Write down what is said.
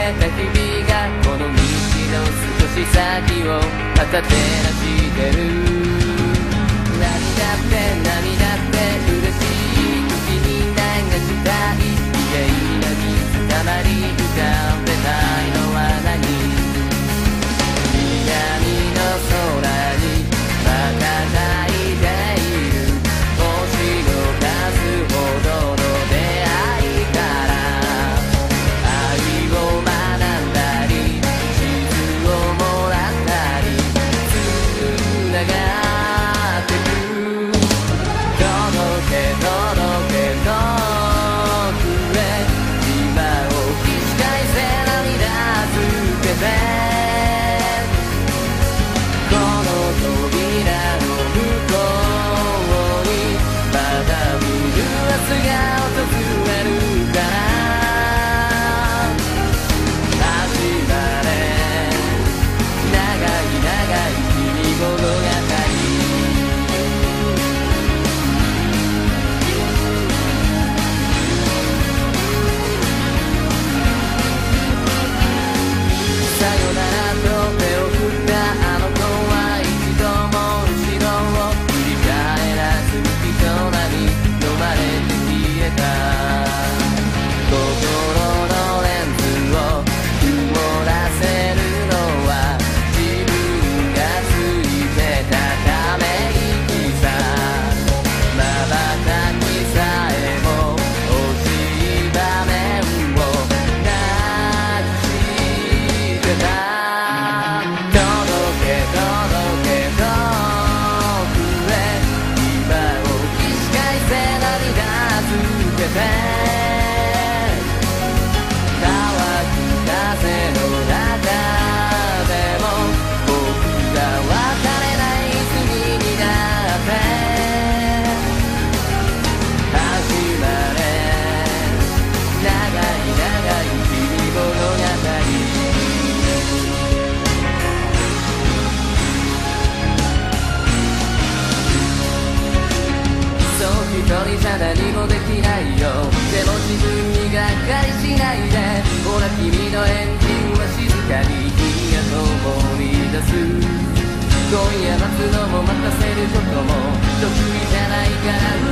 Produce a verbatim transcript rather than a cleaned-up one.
れた日々がこの道の少し先を旗照らしてる。何だって何だって嬉しい時に流したい綺麗な水たまり浮かんでたいのは何？南の空に瞬いている星の数ほどの出会いから愛を学んだり地図をもらったりつながってく。届け届け遠くへ今を起死回生涙つけてこの扉の向こうにまた見る明日が訪れるから始まれ長い長い君物語。さよならと手を振ったあの子は一度も後ろを振り返らずに人波飲まれて消えた。心のレンズを曇らせるのは自分がついてたため息さ。まばたきさえも惜しい場面をなくしてた。届け届け遠くへ今を起死回生涙つけて乾く風の中でも僕が別れない罪になって始まれ長い長い君物語。そう一人じゃ何もできないよ。でも自分にがっかりしないで。ほら君のエンジンは静かに火が灯り出す。今夜待つのも待たせることも得意じゃないから